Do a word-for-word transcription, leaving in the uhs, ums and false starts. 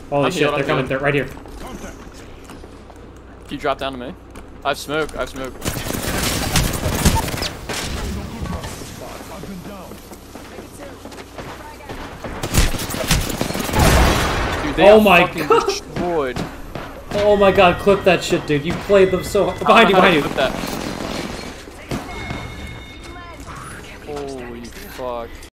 Holy I'm shit, healed, they're I'm coming. healed. They're right here. Can you drop down to me? I have smoke, I have smoke. Dude, they Oh are my fucking God. destroyed. Oh my god, clip that shit, dude. You played them so... Behind you, behind you. Clip that.